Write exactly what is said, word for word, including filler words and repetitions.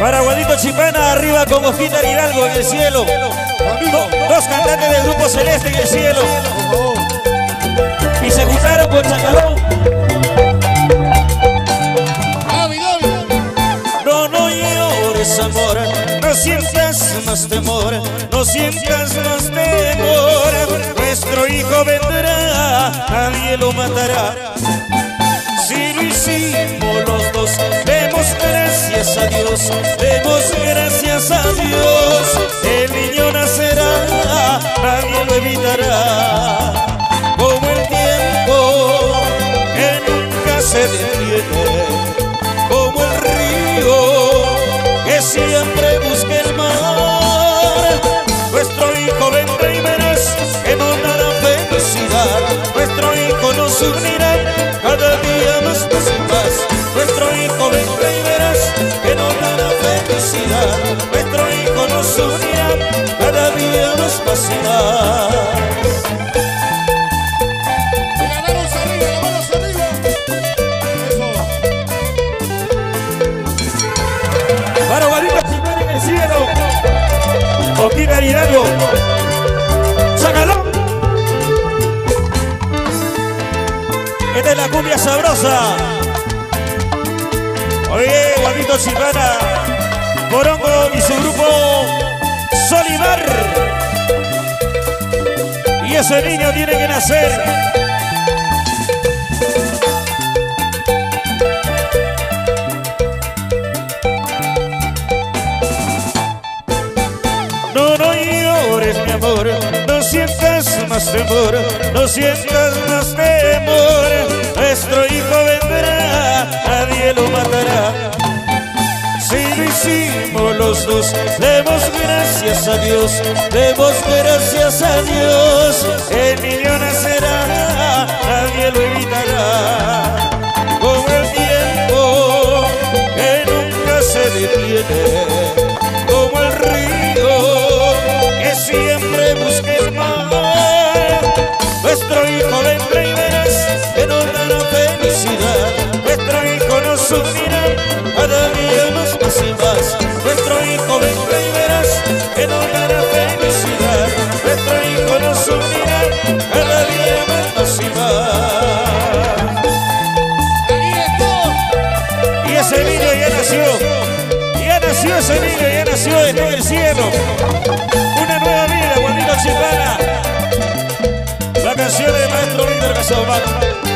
Para Guadito Chipana, arriba con Osquitar Hidalgo en el cielo. Do, dos cantantes del Grupo Celeste en el cielo. Y se juntaron con Chacalón. No, no llores, amor, no sientas más temor, no sientas más temor. Nuestro hijo vendrá, nadie lo matará. Si lo hicimos los dos, demos gracias a Dios, demos gracias a Dios. El niño nacerá, nadie lo evitará. Como el tiempo que nunca se detiene, como el río que siempre busca el mar. Nuestro hijo vendrá y verás que nos dará felicidad. Nuestro hijo nos unirá cada día más, más y más. Nuestro hijo vendrá y verás que nos dará felicidad. Nuestro hijo nos unirá cada día más, más y más. Las manos arriba, las manos arriba. Eso. Para Guadito Chipana en el cielo. Osquitar Hidalgo. Chacalón. Esta es la cumbia sabrosa. Oye, Guadito Chipana, Morongo y su grupo Solimar. Y ese niño tiene que nacer. No, no llores, mi amor, no sientas más temor, no sientas más temor. Nuestro hijo vendrá, nadie lo matará. Si lo hicimos los dos, demos gracias a Dios, demos gracias a Dios. El niño nacerá, nadie lo evitará. Como el tiempo que nunca se detiene, como el río que siempre busca el mar. Nuestro hijo vendrá y verás que nos dará felicidad. Nuestro hijo nos unirá cada día más, más y más. Nuestro hijo vendrá y verás que nos dará felicidad. Nuestro hijo nos unirá cada día más, más y más. Y ese niño ya nació, ya nació ese niño, ya nació, está en el cielo. Una nueva vida, Guadito Chipana. La canción del maestro Víctor Casablanca.